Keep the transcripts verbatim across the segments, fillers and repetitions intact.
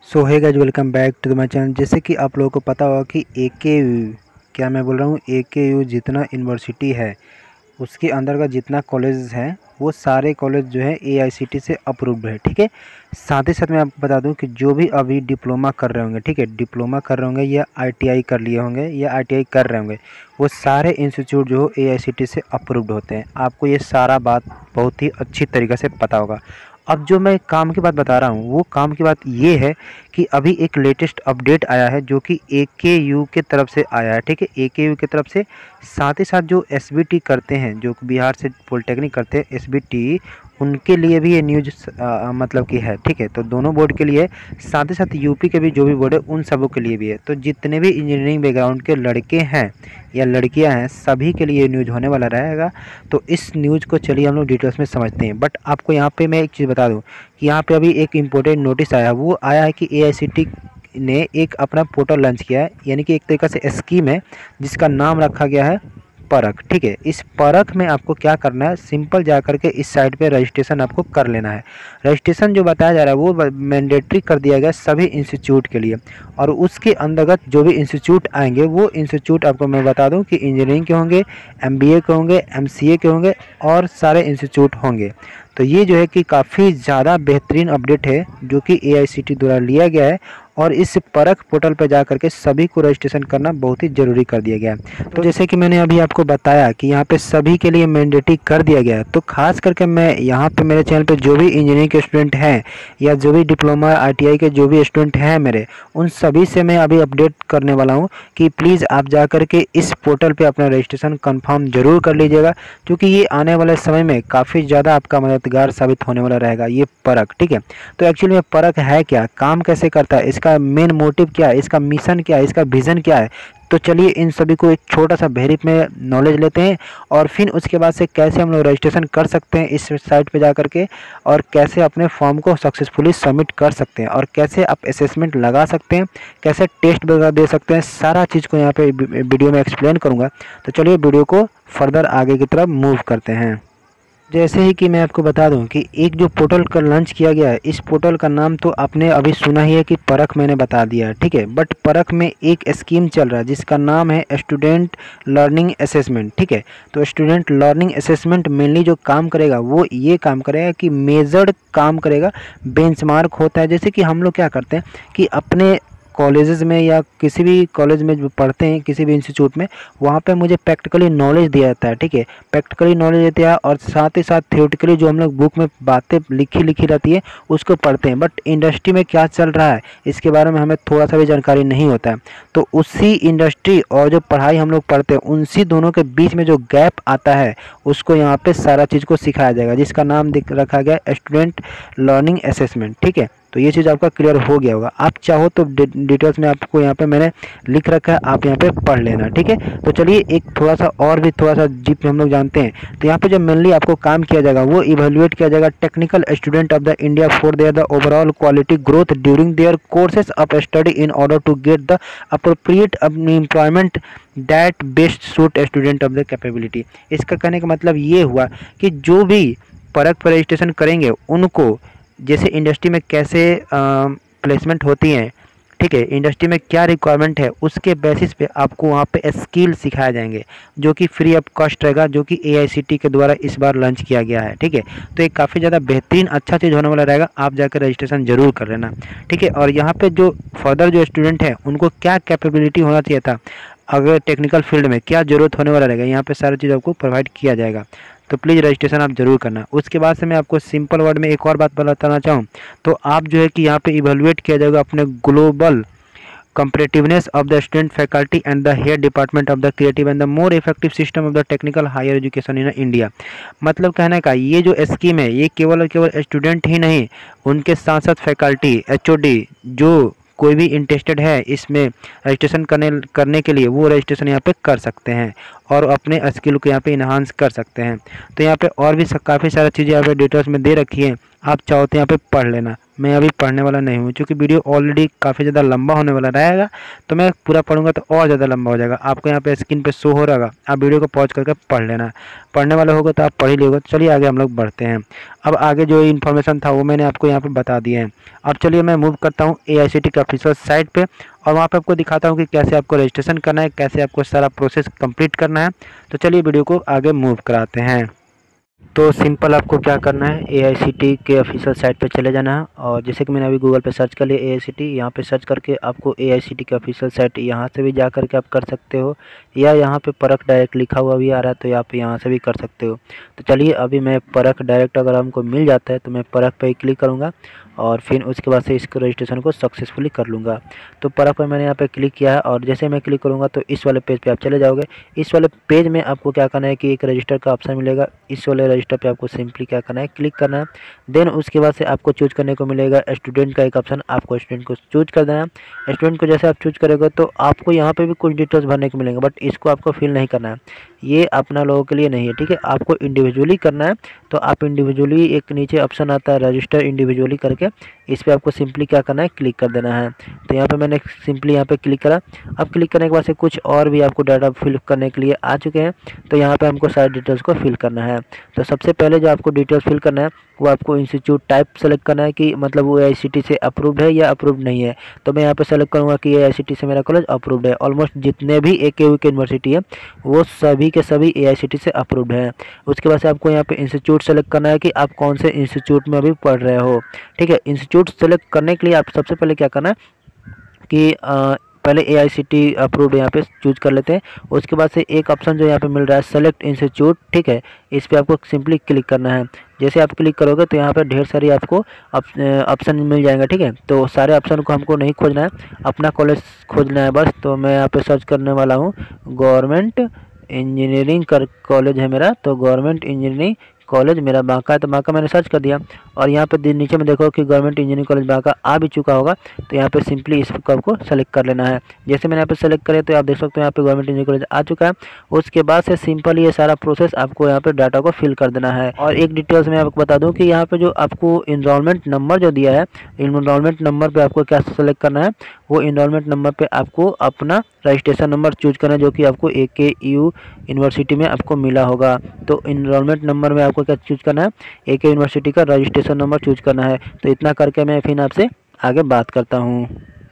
So hey guys, welcome back to my channel. जैसे कि आप लोगों को पता होगा कि ए के यू, क्या मैं बोल रहा हूँ, ए के यू जितना यूनिवर्सिटी है उसके अंदर का जितना कॉलेज हैं वो सारे कॉलेज जो है ए आई सी टी से अप्रूव्ड है। ठीक है। साथ ही साथ मैं आपको बता दूं कि जो भी अभी डिप्लोमा कर रहे होंगे, ठीक है, डिप्लोमा कर रहे होंगे या आई टी आई कर लिए होंगे या आई टी आई कर रहे होंगे, वो सारे इंस्टीट्यूट जो ए आई सी टी से अप्रूव्ड होते हैं। आपको ये सारा बात बहुत ही अच्छी तरीके से पता होगा। अब जो मैं काम की बात बता रहा हूँ वो काम की बात ये है कि अभी एक लेटेस्ट अपडेट आया है जो कि ए के यू के तरफ से आया है। ठीक है, ए के यू की तरफ से। साथ ही साथ जो एस बी टी करते हैं, जो बिहार से पॉलिटेक्निक करते हैं एस बी टी, उनके लिए भी ये न्यूज मतलब कि है। ठीक है, तो दोनों बोर्ड के लिए, साथ ही साथ यू पी के भी जो भी बोर्ड है उन सबों के लिए भी है। तो जितने भी इंजीनियरिंग बैकग्राउंड के लड़के हैं या लड़कियां हैं सभी के लिए न्यूज़ होने वाला रहेगा। तो इस न्यूज़ को चलिए हम लोग डिटेल्स में समझते हैं। बट आपको यहाँ पे मैं एक चीज़ बता दूँ कि यहाँ पे अभी एक इम्पोर्टेंट नोटिस आया, वो आया है कि ए आई सी टी ने एक अपना पोर्टल लॉन्च किया है, यानी कि एक तरीक़ा से स्कीम है जिसका नाम रखा गया है परख। ठीक है, इस परख में आपको क्या करना है, सिंपल जा करके इस साइट पे रजिस्ट्रेशन आपको कर लेना है। रजिस्ट्रेशन जो बताया जा रहा है वो मैंडेटरी कर दिया गया सभी इंस्टीट्यूट के लिए, और उसके अंतर्गत जो भी इंस्टीट्यूट आएंगे वो इंस्टीट्यूट आपको मैं बता दूं कि इंजीनियरिंग के होंगे, एम बी ए के होंगे, एम सी ए के होंगे और सारे इंस्टीट्यूट होंगे। तो ये जो है कि काफ़ी ज़्यादा बेहतरीन अपडेट है जो कि ए आई सी टी द्वारा लिया गया है, और इस परख पोर्टल पर जा करके सभी को रजिस्ट्रेशन करना बहुत ही ज़रूरी कर दिया गया है। तो जैसे कि मैंने अभी आपको बताया कि यहाँ पे सभी के लिए मैंडेटरी कर दिया गया है, तो खास करके मैं यहाँ पे मेरे चैनल पे जो भी इंजीनियरिंग के स्टूडेंट हैं या जो भी डिप्लोमा आई टी आई के जो भी स्टूडेंट हैं मेरे, उन सभी से मैं अभी अपडेट करने वाला हूँ कि प्लीज़ आप जा करके इस पोर्टल पर अपना रजिस्ट्रेशन कन्फर्म ज़रूर कर लीजिएगा, क्योंकि ये आने वाले समय में काफ़ी ज़्यादा आपका मददगार साबित होने वाला रहेगा ये परख। ठीक है, तो एक्चुअली में परख है क्या, काम कैसे करता है, इसका मेन मोटिव क्या है, इसका मिशन क्या है, इसका विज़न क्या है, तो चलिए इन सभी को एक छोटा सा ब्रीफ में नॉलेज लेते हैं, और फिर उसके बाद से कैसे हम लोग रजिस्ट्रेशन कर सकते हैं इस साइट पे जा करके, और कैसे अपने फॉर्म को सक्सेसफुली सबमिट कर सकते हैं, और कैसे आप असेसमेंट लगा सकते हैं, कैसे टेस्ट वगैरह दे सकते हैं, सारा चीज़ को यहाँ पे वीडियो में एक्सप्लेन करूँगा। तो चलिए वीडियो को फर्दर आगे की तरफ मूव करते हैं। जैसे ही कि मैं आपको बता दूं कि एक जो पोर्टल का लॉन्च किया गया है, इस पोर्टल का नाम तो आपने अभी सुना ही है कि परख, मैंने बता दिया है। ठीक है, बट परख में एक स्कीम चल रहा है जिसका नाम है स्टूडेंट लर्निंग असेसमेंट। ठीक है, तो स्टूडेंट लर्निंग असेसमेंट मेनली जो काम करेगा वो ये काम करेगा कि मेजर्ड काम करेगा, बेंचमार्क होता है। जैसे कि हम लोग क्या करते हैं कि अपने कॉलेजेस में या किसी भी कॉलेज में जो पढ़ते हैं, किसी भी इंस्टीट्यूट में, वहाँ पे मुझे प्रैक्टिकली नॉलेज दिया जाता है। ठीक है, प्रैक्टिकली नॉलेज देते हैं, और साथ ही साथ थ्योरेटिकली जो हम लोग बुक में बातें लिखी लिखी रहती है उसको पढ़ते हैं। बट इंडस्ट्री में क्या चल रहा है इसके बारे में हमें थोड़ा सा भी जानकारी नहीं होता है। तो उसी इंडस्ट्री और जो पढ़ाई हम लोग पढ़ते हैं उसी दोनों के बीच में जो गैप आता है उसको यहाँ पर सारा चीज़ को सिखाया जाएगा, जिसका नाम रखा गया स्टूडेंट लर्निंग असेसमेंट। ठीक है, तो ये चीज़ आपका क्लियर हो गया होगा। आप चाहो तो डिटेल्स में आपको यहाँ पे मैंने लिख रखा है, आप यहाँ पे पढ़ लेना। ठीक है, तो चलिए एक थोड़ा सा और भी थोड़ा सा डीप हम लोग जानते हैं। तो यहाँ पे जो मेनली आपको काम किया जाएगा वो इवेल्युएट किया जाएगा technical student of the India for their the overall quality growth during their courses of study in order to get the appropriate employment that best suit student of the capability. इसका कहने का मतलब ये हुआ कि जो भी परख पर रजिस्ट्रेशन करेंगे उनको जैसे इंडस्ट्री में कैसे प्लेसमेंट होती हैं, ठीक है, इंडस्ट्री में क्या रिक्वायरमेंट है, उसके बेसिस पे आपको वहाँ पे स्किल सिखाए जाएंगे जो कि फ्री ऑफ कॉस्ट रहेगा, जो कि ए आई सी टी के द्वारा इस बार लॉन्च किया गया है। ठीक है, तो एक काफ़ी ज़्यादा बेहतरीन अच्छा चीज़ होने वाला रहेगा, आप जाकर रजिस्ट्रेशन जरूर कर लेना। ठीक है, और यहाँ पे जो फर्दर जो स्टूडेंट हैं उनको क्या कैपेबिलिटी होना चाहिए था, अगर टेक्निकल फील्ड में क्या ज़रूरत होने वाला रहेगा, यहाँ पे सारी चीज़ आपको प्रोवाइड किया जाएगा। तो प्लीज़ रजिस्ट्रेशन आप जरूर करना। उसके बाद से मैं आपको सिंपल वर्ड में एक और बात बताना चाहूँ तो आप जो है कि यहाँ पे इवेलुएट किया जाएगा अपने global competitiveness of the student faculty and the head department of the creative and the more effective system of the technical higher education in India। मतलब कहने का ये जो स्कीम है ये केवल और केवल स्टूडेंट ही नहीं, उनके साथ साथ फैकल्टी, एच ओ डी, जो कोई भी इंटरेस्टेड है इसमें रजिस्ट्रेशन करने करने के लिए वो रजिस्ट्रेशन यहाँ पे कर सकते हैं और अपने स्किल को यहाँ पे इन्हांस कर सकते हैं। तो यहाँ पे और भी काफ़ी सारी चीज़ें यहाँ पे डिटेल्स में दे रखी है, आप चाहो तो यहाँ पे पढ़ लेना। मैं अभी पढ़ने वाला नहीं हूँ, क्योंकि वीडियो ऑलरेडी काफ़ी ज़्यादा लंबा होने वाला रहेगा, तो मैं पूरा पढ़ूंगा तो और ज़्यादा लंबा हो जाएगा। आपको यहाँ पे स्क्रीन पे शो हो रहा होगा, आप वीडियो को पॉज करके पढ़ लेना। पढ़ने वाला होगा तो आप पढ़ ही लोगे। चलिए आगे हम लोग बढ़ते हैं। अब आगे जो इन्फॉर्मेशन था वो मैंने आपको यहाँ पर बता दिया है। अब चलिए मैं मूव करता हूँ ए आई सी टी के ऑफिशियल साइट पर, और वहाँ पर आपको दिखाता हूँ कि कैसे आपको रजिस्ट्रेशन करना है, कैसे आपको सारा प्रोसेस कंप्लीट करना है। तो चलिए वीडियो को आगे मूव कराते हैं। तो सिंपल आपको क्या करना है, ए आई सी टी के ऑफिशियल साइट पे चले जाना है। और जैसे कि मैंने अभी गूगल पे सर्च कर लिया ए आई सी टी, यहाँ पे सर्च करके आपको ए आई सी टी के ऑफिशियल साइट यहाँ से भी जा करके आप कर सकते हो, या यहाँ पे परख डायरेक्ट लिखा हुआ भी आ रहा है तो आप यहाँ से भी कर सकते हो। तो चलिए अभी मैं परख डायरेक्ट अगर हमको मिल जाता है तो मैं परख पर ही क्लिक करूँगा, और फिर उसके बाद से इसको रजिस्ट्रेशन को सक्सेसफुली कर लूँगा। तो परख पर मैंने यहाँ पे क्लिक किया है, और जैसे मैं क्लिक करूँगा तो इस वाले पेज पे आप चले जाओगे। इस वाले पेज में आपको क्या करना है कि एक रजिस्टर का ऑप्शन मिलेगा, इस वाले रजिस्टर पे आपको सिंपली क्या करना है, क्लिक करना है। देन उसके बाद से आपको चूज करने को मिलेगा स्टूडेंट का एक ऑप्शन, आपको स्टूडेंट को चूज कर देना है। स्टूडेंट को जैसे आप चूज करोगे तो आपको यहाँ पे भी कुछ डिटेल्स भरने को मिलेंगे, बट इसको आपको फिल नहीं करना है, ये अपना लोगों के लिए नहीं है, ठीक है। आपको इंडिविजुअली करना है, तो आप इंडिविजुअली एक नीचे ऑप्शन आता है रजिस्टर इंडिविजुअली करके, इस पर आपको सिंपली क्या करना है, क्लिक कर देना है। तो यहाँ पे मैंने सिंपली यहाँ पे क्लिक करा। अब क्लिक करने के बाद से कुछ और भी आपको डाटा फिल करने के लिए आ चुके हैं, तो यहाँ पे हमको सारी डिटेल्स को फिल करना है। तो सबसे पहले जो आपको डिटेल्स फिल करना है वो आपको इंस्टीट्यूट टाइप सेलेक्ट करना है कि मतलब वो ए आई सी टी से अप्रूव्ड है या अप्रूव्ड नहीं है। तो मैं यहाँ पे सेलेक्ट करूँगा कि ए आई सी टी से मेरा कॉलेज अप्रूव्ड है। ऑलमोस्ट जितने भी ए के यू की यूनिवर्सिटी है वो सभी के सभी ए आई सी टी से अप्रूव्ड है। उसके बाद से आपको यहाँ पे इंस्टीट्यूट सेलेक्ट करना है कि आप कौन से इंस्टीट्यूट में अभी पढ़ रहे हो, ठीक है। इंस्टीट्यूट सेलेक्ट करने के लिए आप सबसे पहले क्या करना है कि आ, पहले ए आई सी टी अप्रूव्ड यहाँ पे चूज कर लेते हैं। उसके बाद से एक ऑप्शन जो यहाँ पे मिल रहा है सेलेक्ट इंस्टीट्यूट, ठीक है, इस पे आपको सिंपली क्लिक करना है। जैसे आप क्लिक करोगे तो यहाँ पे ढेर सारी आपको ऑप्शन मिल जाएंगे, ठीक है। तो सारे ऑप्शन को हमको नहीं खोजना है, अपना कॉलेज खोजना है बस। तो मैं यहाँ पे सर्च करने वाला हूँ गवर्नमेंट इंजीनियरिंग कर कॉलेज है मेरा, तो गवर्नमेंट इंजीनियरिंग कॉलेज मेरा बांका है, तो बांका मैंने सर्च कर दिया। और यहाँ पे नीचे में देखो कि गवर्नमेंट इंजीनियरिंग कॉलेज बांका आ भी चुका होगा, तो यहाँ पे सिंपली इसको आपको सेलेक्ट कर लेना है। जैसे मैंने यहाँ पे सेलेक्ट करे तो आप देख सकते हो यहाँ पे गवर्नमेंट इंजीनियरिंग कॉलेज आ चुका है। उसके बाद से सिंपल ये सारा प्रोसेस आपको यहाँ पे डाटा को फिल कर देना है। और एक डिटेल्स मैं आपको बता दूँ कि यहाँ पे जो आपको इनरोलमेंट नंबर जो दिया है, इनरोलमेंट नंबर पर आपको क्या सेलेक्ट करना है, वो इनरोलमेंट नंबर पर आपको अपना रजिस्ट्रेशन नंबर चूज करना है, जो कि आपको ए के यू यूनिवर्सिटी में आपको मिला होगा। तो इनरोलमेंट नंबर में आपको क्या चूज करना है, ए के यूनिवर्सिटी का रजिस्ट्रेशन नंबर चूज करना है। तो इतना करके मैं फिर आपसे आगे बात करता हूँ।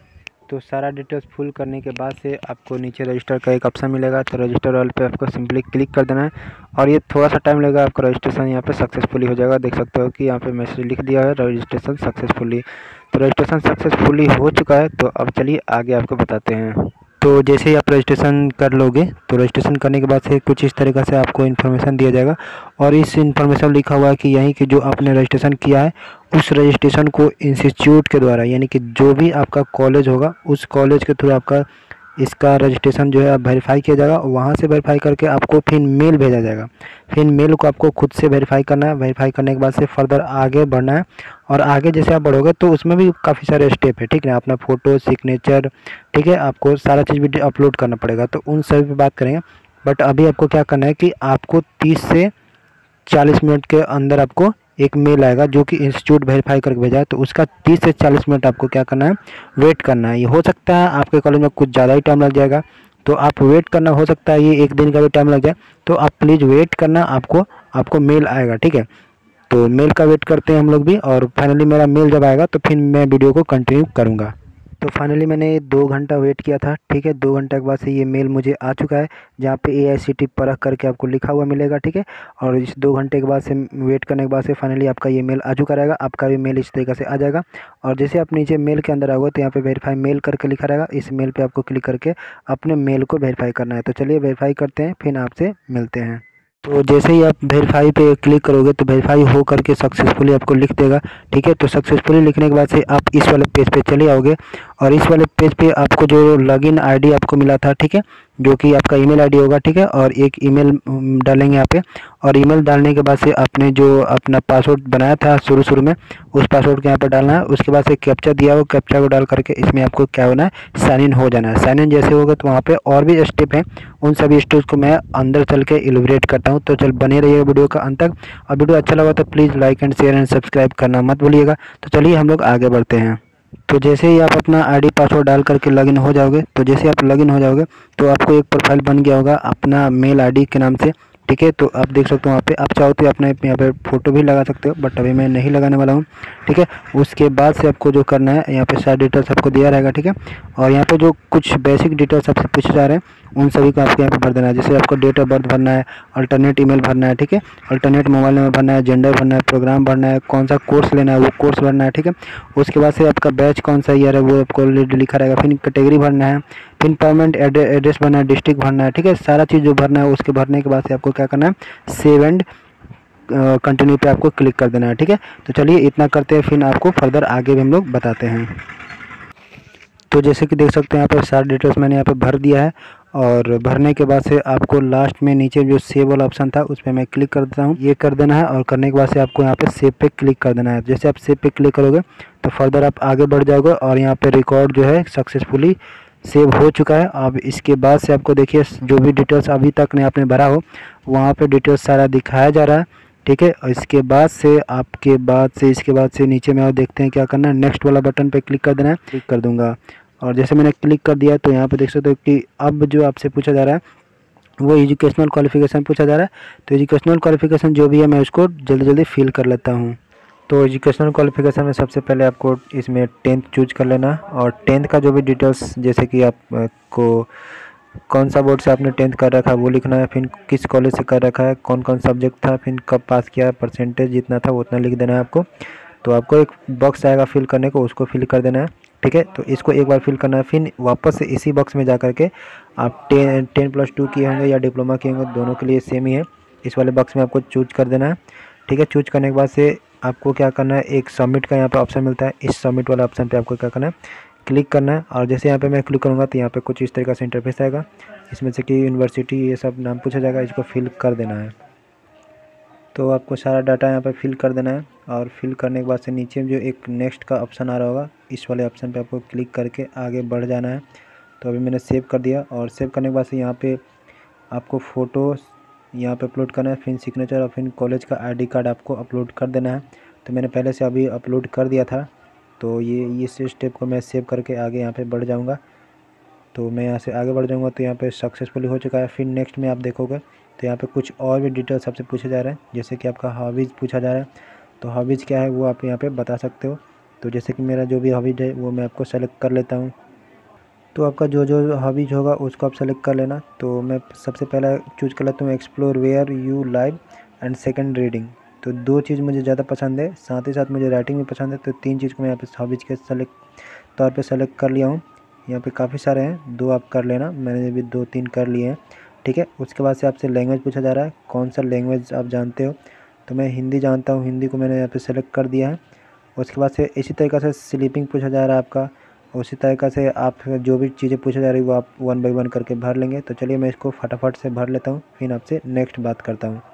तो सारा डिटेल्स फुल करने के बाद से आपको नीचे रजिस्टर का एक ऑप्शन मिलेगा, तो रजिस्टर वाले पे आपको सिंपली क्लिक कर देना है। और ये थोड़ा सा टाइम लगेगा, आपका रजिस्ट्रेशन यहाँ पे सक्सेसफुली हो जाएगा। देख सकते हो कि यहाँ पे मैसेज लिख दिया है रजिस्ट्रेशन सक्सेसफुली। तो रजिस्ट्रेशन सक्सेसफुली हो चुका है। तो अब चलिए आगे आपको बताते हैं। तो जैसे ही आप रजिस्ट्रेशन कर लोगे तो रजिस्ट्रेशन करने के बाद से कुछ इस तरीक़े से आपको इन्फॉर्मेशन दिया जाएगा, और इस इन्फॉर्मेशन लिखा हुआ है कि यहीं कि जो आपने रजिस्ट्रेशन किया है उस रजिस्ट्रेशन को इंस्टीट्यूट के द्वारा, यानी कि जो भी आपका कॉलेज होगा उस कॉलेज के थ्रू आपका इसका रजिस्ट्रेशन जो है वेरीफाई किया जाएगा। वहाँ से वेरीफाई करके आपको फिर मेल भेजा जाएगा। फिर मेल को आपको खुद से वेरीफाई करना है। वेरीफाई करने के बाद से फर्दर आगे बढ़ना है, और आगे जैसे आप बढ़ोगे तो उसमें भी काफ़ी सारे स्टेप है, ठीक है। अपना फ़ोटो, सिग्नेचर, ठीक है, आपको सारा चीज़ भी अपलोड करना पड़ेगा, तो उन सभी पे बात करेंगे। बट अभी आपको क्या करना है कि आपको तीस से चालीस मिनट के अंदर आपको एक मेल आएगा जो कि इंस्टीट्यूट वेरीफाई करके भेजा है। तो उसका तीस से चालीस मिनट आपको क्या करना है, वेट करना है। ये हो सकता है आपके कॉलेज में कुछ ज़्यादा ही टाइम लग जाएगा, तो आप वेट करना, हो सकता है ये एक दिन का भी टाइम लग जाए, तो आप प्लीज़ वेट करना, आपको आपको मेल आएगा, ठीक है। तो मेल का वेट करते हैं हम लोग भी, और फाइनली मेरा मेल जब आएगा तो फिर मैं वीडियो को कंटिन्यू करूँगा। तो फाइनली मैंने दो घंटा वेट किया था, ठीक है। दो घंटे के बाद से ये मेल मुझे आ चुका है, जहाँ पे ए आई सी टी परख करके आपको लिखा हुआ मिलेगा, ठीक है। और इस दो घंटे के बाद से वेट करने के बाद से फाइनली आपका ये मेल आ चुका रहेगा। आपका भी मेल इस तरीके से आ जाएगा, और जैसे आप नीचे मेल के अंदर आओगे तो यहाँ पे वेरीफाई मेल करके लिखा रहेगा। इस मेल पर आपको क्लिक करके अपने मेल को वेरीफाई करना है। तो चलिए वेरीफाई करते हैं, फिर आपसे मिलते हैं। तो जैसे ही आप वेरीफाई पे क्लिक करोगे तो वेरीफाई हो करके सक्सेसफुली आपको लिख देगा, ठीक है। तो सक्सेसफुली लिखने के बाद से आप इस वाले पेज पे चले आओगे, और इस वाले पेज पे आपको जो लॉगिन आईडी आपको मिला था, ठीक है, जो कि आपका ईमेल आईडी होगा, ठीक है, और एक ईमेल डालेंगे यहाँ पे। और ईमेल डालने के बाद से आपने जो अपना पासवर्ड बनाया था शुरू शुरू में, उस पासवर्ड को यहाँ पर डालना है। उसके बाद से कैप्चा दिया हो, कैप्चा को डाल करके इसमें आपको क्या होना है, साइन इन हो जाना है। साइन इन जैसे होगा तो वहाँ पे और भी स्टेप हैं, उन सभी स्टेप्स को मैं अंदर चल के इलुबरेट करता हूँ। तो चल बने रहिएगा वीडियो का अंत तक, और वीडियो अच्छा लगा तो please like and share and subscribe करना मत भूलिएगा। तो चलिए हम लोग आगे बढ़ते हैं। तो जैसे ही आप अपना आईडी पासवर्ड डाल करके लॉगिन हो जाओगे, तो जैसे आप लॉगिन हो जाओगे तो आपको एक प्रोफाइल बन गया होगा अपना मेल आईडी के नाम से, ठीक है। तो आप देख सकते हो वहाँ पे, आप चाहो तो अपने यहाँ पे फ़ोटो भी लगा सकते हो, बट अभी मैं नहीं लगाने वाला हूँ, ठीक है। उसके बाद से आपको जो करना है, यहाँ पे सारे डिटेल्स आपको दिया रहेगा, ठीक है। और यहाँ पे जो कुछ बेसिक डिटेल्स आपसे पूछे जा रहे हैं उन सभी को आपको यहाँ पे भर देना है। जैसे आपको डेट ऑफ बर्थ भरना है, अल्टरनेट ईमेल भरना है, ठीक है, अल्टरनेट मोबाइल नंबर भरना है, जेंडर भरना है, प्रोग्राम भरना है, कौन सा कोर्स लेना है वो कोर्स भरना है, ठीक है। उसके बाद से आपका बैच कौन सा ईयर है वो आपको ऑलरेडी लिखा रहेगा। फिर कैटेगरी भरना है, फिर परमानेंट एड्रेस भरना है, डिस्ट्रिक्ट भरना है, ठीक है। सारा चीज़ जो भरना है उसके भरने के बाद से आपको क्या करना है, सेव एंड कंटिन्यू पे आपको क्लिक कर देना है, ठीक है। तो चलिए इतना करते हैं, फिर आपको फर्दर आगे भी हम लोग बताते हैं। तो जैसे कि देख सकते हैं यहाँ पर सारे डिटेल्स मैंने यहाँ पे भर दिया है, और भरने के बाद से आपको लास्ट में नीचे जो सेव वाला ऑप्शन था उस पर मैं क्लिक कर देता हूँ, ये कर देना है। और करने के बाद से आपको यहाँ पे सेव पे क्लिक कर देना है। जैसे आप सेव पे क्लिक करोगे तो फर्दर आप आगे बढ़ जाओगे, और यहाँ पे रिकॉर्ड जो है सक्सेसफुली सेव हो चुका है। अब इसके बाद से आपको देखिए जो भी डिटेल्स अभी तक ने आपने भरा हो वहाँ पे डिटेल्स सारा दिखाया जा रहा है, ठीक है। और इसके बाद से आपके बाद से इसके बाद से नीचे में और देखते हैं क्या करना है, नेक्स्ट वाला बटन पे क्लिक कर देना है, क्लिक कर दूंगा। और जैसे मैंने क्लिक कर दिया तो यहाँ पे देख सकते हो कि अब जो आपसे पूछा जा रहा है वो एजुकेशनल क्वालिफिकेशन पूछा जा रहा है। तो एजुकेशनल क्वालिफिकेशन जो भी है मैं उसको जल्दी जल्दी फिल कर लेता हूँ। तो एजुकेशनल क्वालिफिकेशन में सबसे पहले आपको इसमें टेंथ चूज कर लेना, और टेंथ का जो भी डिटेल्स जैसे कि आपको कौन सा बोर्ड से आपने टेंथ कर रखा है वो लिखना है, फिर किस कॉलेज से कर रखा है, कौन कौन सब्जेक्ट था, फिर कब पास किया, परसेंटेज जितना था वो उतना लिख देना है आपको। तो आपको एक बॉक्स आएगा फिल करने को, उसको फिल कर देना है, ठीक है। तो इसको एक बार फिल करना है, फिर वापस से इसी बॉक्स में जा कर के आप टेन टेन प्लस टू किए होंगे या डिप्लोमा किए होंगे, दोनों के लिए सेम ही है। इस वाले बॉक्स में आपको चूज कर देना है, ठीक है। चूज करने के बाद से आपको क्या करना है, एक सबमिट का यहाँ पे ऑप्शन मिलता है, इस सबमिट वाला ऑप्शन पे आपको क्या करना है, क्लिक करना है। और जैसे यहाँ पे मैं क्लिक करूँगा तो यहाँ पे कुछ इस तरीके से इंटरफेस आएगा, इसमें से कि यूनिवर्सिटी ये सब नाम पूछा जाएगा, इसको फिल कर देना है। तो आपको सारा डाटा यहाँ पे फिल कर देना है, और फिल करने के बाद से नीचे जो एक नेक्स्ट का ऑप्शन आ रहा होगा इस वाले ऑप्शन पे आपको क्लिक करके आगे बढ़ जाना है। तो अभी मैंने सेव कर दिया, और सेव करने के बाद से यहाँ पे आपको फ़ोटो यहाँ पे अपलोड करना है, फिर सिग्नेचर और फिर कॉलेज का आईडी कार्ड आपको अपलोड कर देना है। तो मैंने पहले से अभी अपलोड कर दिया था, तो ये इस स्टेप को मैं सेव करके आगे यहाँ पर बढ़ जाऊँगा। तो मैं यहाँ से आगे बढ़ जाऊँगा तो यहाँ पे सक्सेसफुली हो चुका है। फिर नेक्स्ट में आप देखोगे तो यहाँ पे कुछ और भी डिटेल्स आपसे पूछे जा रहे हैं, जैसे कि आपका हॉबीज़ पूछा जा रहा है। तो हॉबीज़ क्या है वो आप यहाँ पे बता सकते हो। तो जैसे कि मेरा जो भी हॉबीज़ है वो मैं आपको सेलेक्ट कर लेता हूँ। तो आपका जो जो हॉबीज होगा उसको आप सेलेक्ट कर लेना। तो मैं सबसे पहला चूज़ कर लेता हूँ explore where you live and second reading. तो दो चीज़ मुझे ज़्यादा पसंद है, साथ ही साथ मुझे राइटिंग भी पसंद है। तो तीन चीज़ को मैं यहाँ पे हॉबीज़ के सेलेक्ट तौर पे सेलेक्ट कर लिया हूँ। यहाँ पे काफ़ी सारे हैं, दो आप कर लेना, मैंने भी दो तीन कर लिए हैं, ठीक है। उसके बाद से आपसे लैंग्वेज पूछा जा रहा है, कौन सा लैंग्वेज आप जानते हो। तो मैं हिंदी जानता हूँ, हिंदी को मैंने यहाँ पे सेलेक्ट कर दिया है। उसके बाद से इसी तरीक़े से स्लीपिंग पूछा जा रहा है आपका, उसी तरीक़े से आप जो भी चीज़ें पूछा जा रही है वो आप वन बाई वन करके भर लेंगे। तो चलिए मैं इसको फटाफट से भर लेता हूँ, फिर आपसे नेक्स्ट बात करता हूँ।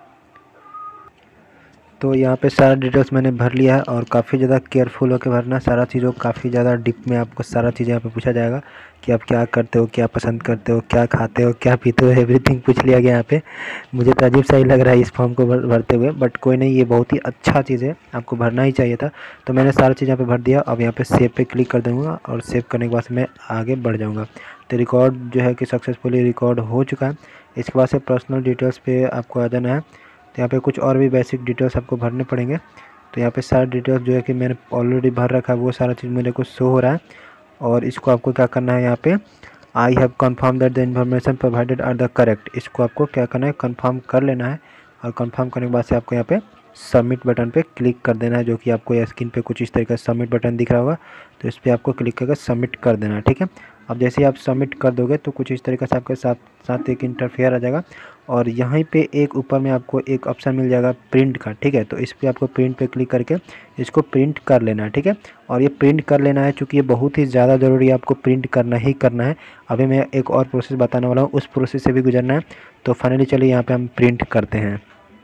तो यहाँ पे सारा डिटेल्स मैंने भर लिया है, और काफ़ी ज़्यादा केयरफुल होकर भरना सारा चीज़ों, काफ़ी ज़्यादा डीप में आपको सारा चीज़ यहाँ पे पूछा जाएगा कि आप क्या करते हो, क्या पसंद करते हो, क्या खाते हो, क्या पीते हो, एवरीथिंग पूछ लिया गया यहाँ पे। मुझे तो अजीब सा ही लग रहा है इस फॉर्म को भर, भरते हुए, बट कोई नहीं, ये बहुत ही अच्छा चीज़ है, आपको भरना ही चाहिए था। तो मैंने सारा चीज़ यहाँ पर भर दिया। अब यहाँ पर सेव पे क्लिक कर दूँगा, और सेव करने के बाद मैं आगे बढ़ जाऊँगा। तो रिकॉर्ड जो है कि सक्सेसफुली रिकॉर्ड हो चुका है। इसके बाद से पर्सनल डिटेल्स पे आपको आ जाना है। तो यहाँ पे कुछ और भी बेसिक डिटेल्स आपको भरने पड़ेंगे। तो यहाँ पे सारा डिटेल्स जो है कि मैंने ऑलरेडी भर रखा है वो सारा चीज़ मेरे को शो हो रहा है। और इसको आपको क्या करना है, यहाँ पे I have confirm that the information provided are the correct, इसको आपको क्या करना है, कंफर्म कर लेना है। और कंफर्म करने के बाद से आपको यहाँ पे सबमिट बटन पे क्लिक कर देना है, जो कि आपको स्क्रीन पे कुछ इस तरीके का सबमिट बटन दिख रहा होगा। तो इस पर आपको क्लिक करके सबमिट कर देना है, ठीक है। अब जैसे ही आप सबमिट कर दोगे तो कुछ इस तरीके से आपके साथ साथ एक इंटरफेयर आ जाएगा, और यहाँ पे एक ऊपर में आपको एक ऑप्शन मिल जाएगा प्रिंट का, ठीक है। तो इस पर आपको प्रिंट पे क्लिक करके इसको प्रिंट कर लेना है, ठीक है। और ये प्रिंट कर लेना है, चूँकि ये बहुत ही ज़्यादा ज़रूरी है, आपको प्रिंट करना ही करना है। अभी मैं एक और प्रोसेस बताने वाला हूँ, उस प्रोसेस से भी गुजरना है। तो फाइनली चलिए यहाँ पर हम प्रिंट करते हैं।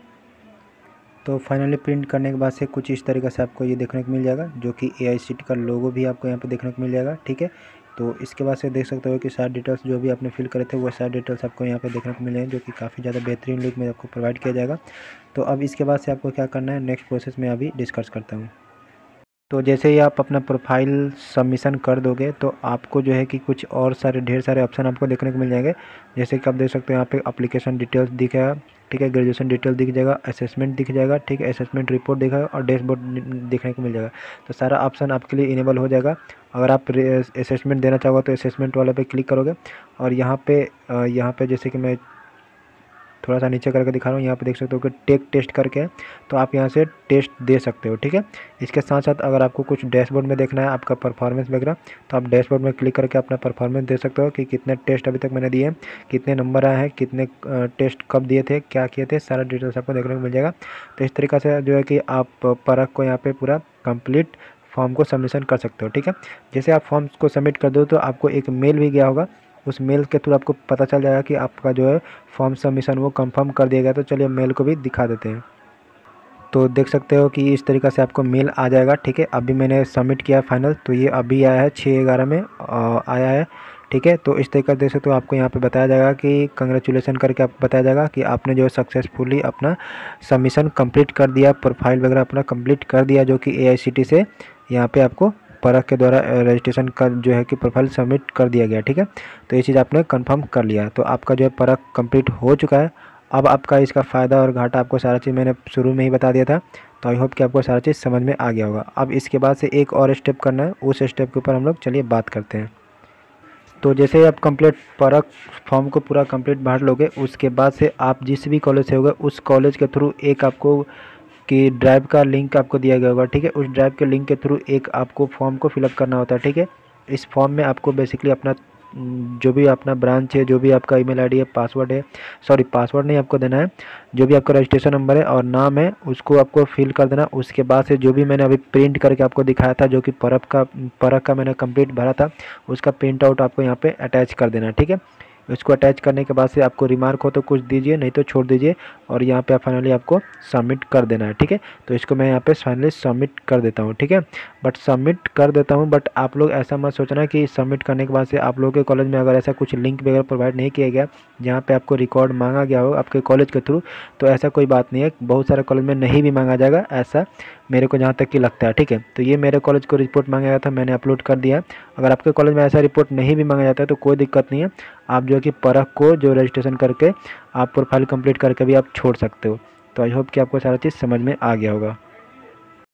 तो फाइनली प्रिंट करने के बाद से कुछ इस तरीके से आपको ये देखने को मिल जाएगा, जो कि ए आई सी टी का लोगो भी आपको यहाँ पे देखने को मिल जाएगा, ठीक है। तो इसके बाद से देख सकते हो कि सारे डिटेल्स जो भी आपने फिल करे थे वो सारे डिटेल्स आपको यहाँ पे देखने को मिले हैं, जो कि काफ़ी ज़्यादा बेहतरीन लुक में आपको प्रोवाइड किया जाएगा। तो अब इसके बाद से आपको क्या करना है, नेक्स्ट प्रोसेस में अभी डिस्कस करता हूँ। तो जैसे ही आप अपना प्रोफाइल सबमिशन कर दोगे तो आपको जो है कि कुछ और सारे ढेर सारे ऑप्शन आपको देखने को मिल जाएंगे। जैसे कि आप देख सकते हो यहाँ पे एप्लीकेशन डिटेल्स दिखेगा, ठीक है, ग्रेजुएशन डिटेल दिख जाएगा, असेसमेंट दिख जाएगा, ठीक है, असेसमेंट रिपोर्ट दिखेगा और डैशबोर्ड देखने को मिल जाएगा। तो सारा ऑप्शन आपके लिए इनेबल हो जाएगा। अगर आप असेसमेंट देना चाहोगे तो असेसमेंट वाले पे क्लिक करोगे, और यहाँ पे यहाँ पे जैसे कि मैं थोड़ा सा नीचे करके दिखा रहा हूँ, यहाँ पे देख सकते हो कि टेक टेस्ट करके है, तो आप यहाँ से टेस्ट दे सकते हो, ठीक है। इसके साथ साथ अगर आपको कुछ डैशबोर्ड में देखना है आपका परफॉर्मेंस वगैरह, तो आप डैशबोर्ड में क्लिक करके अपना परफॉर्मेंस दे सकते हो कि कितने टेस्ट अभी तक मैंने दिए, कितने नंबर आए हैं, कितने टेस्ट कब दिए थे, क्या किए थे, सारा डिटेल्स आपको देखने को मिल जाएगा। तो इस तरीक़े से जो है कि आप परख को यहाँ पर पूरा कंप्लीट फॉर्म को सबमिशन कर सकते हो, ठीक है। जैसे आप फॉर्म को सबमिट कर दो तो आपको एक मेल भी गया होगा, उस मेल के थ्रू आपको पता चल जाएगा कि आपका जो है फॉर्म सबमिशन वो कंफर्म कर दिया गया। तो चलिए मेल को भी दिखा देते हैं। तो देख सकते हो कि इस तरीक़े से आपको मेल आ जाएगा, ठीक है। अभी मैंने सबमिट किया फाइनल, तो ये अभी आया है छः ग्यारह में आ, आया है, ठीक है। तो इस तरीके से देख सकते हो आपको यहाँ पे बताया जाएगा कि कंग्रेचुलेसन करके आपको बताया जाएगा कि आपने जो है सक्सेसफुली अपना सबमिशन कंप्लीट कर दिया, प्रोफाइल वगैरह अपना कंप्लीट कर दिया, जो कि ए आई सी टी से यहाँ पे आपको परख के द्वारा रजिस्ट्रेशन का जो है कि प्रोफाइल सबमिट कर दिया गया, ठीक है। तो ये चीज़ आपने कंफर्म कर लिया, तो आपका जो है परख कंप्लीट हो चुका है। अब आपका इसका फ़ायदा और घाटा आपको सारा चीज़ मैंने शुरू में ही बता दिया था, तो आई होप कि आपको सारा चीज़ समझ में आ गया होगा। अब इसके बाद से एक और स्टेप करना है, उस स्टेप के ऊपर हम लोग चलिए बात करते हैं। तो जैसे ही आप कंप्लीट परख फॉर्म को पूरा कंप्लीट भर लोगे, उसके बाद से आप जिस भी कॉलेज से होगा उस कॉलेज के थ्रू एक आपको कि ड्राइव का लिंक आपको दिया गया होगा, ठीक है। उस ड्राइव के लिंक के थ्रू एक आपको फॉर्म को फिलअप करना होता है, ठीक है। इस फॉर्म में आपको बेसिकली अपना जो भी अपना ब्रांच है, जो भी आपका ईमेल आईडी है, पासवर्ड है, सॉरी पासवर्ड नहीं आपको देना है, जो भी आपका रजिस्ट्रेशन नंबर है और नाम है उसको आपको फिल कर देना। उसके बाद से जो भी मैंने अभी प्रिंट करके आपको दिखाया था, जो कि परख का परख का मैंने कंप्लीट भरा था, उसका प्रिंट आउट आपको यहाँ पे अटैच कर देना है, ठीक है। इसको अटैच करने के बाद से आपको रिमार्क हो तो कुछ दीजिए, नहीं तो छोड़ दीजिए, और यहाँ पे फाइनली आपको सबमिट कर देना है, ठीक है। तो इसको मैं यहाँ पे फाइनली सबमिट कर देता हूँ, ठीक है। बट सबमिट कर देता हूँ, बट आप लोग ऐसा मत सोचना कि सबमिट करने के बाद से आप लोगों के कॉलेज में अगर ऐसा कुछ लिंक वगैरह प्रोवाइड नहीं किया गया जहाँ पे आपको रिकॉर्ड मांगा गया हो आपके कॉलेज के थ्रू, तो ऐसा कोई बात नहीं है। बहुत सारे कॉलेज में नहीं भी मांगा जाएगा, ऐसा मेरे को जहाँ तक कि लगता है, ठीक है। तो ये मेरे कॉलेज को रिपोर्ट मांगा गया था, मैंने अपलोड कर दिया। अगर आपके कॉलेज में ऐसा रिपोर्ट नहीं भी मांगा जाता है तो कोई दिक्कत नहीं है, आप जो है कि परख को जो रजिस्ट्रेशन करके आप प्रोफाइल कंप्लीट करके भी आप छोड़ सकते हो। तो आई होप कि आपको सारा चीज़ समझ में आ गया होगा।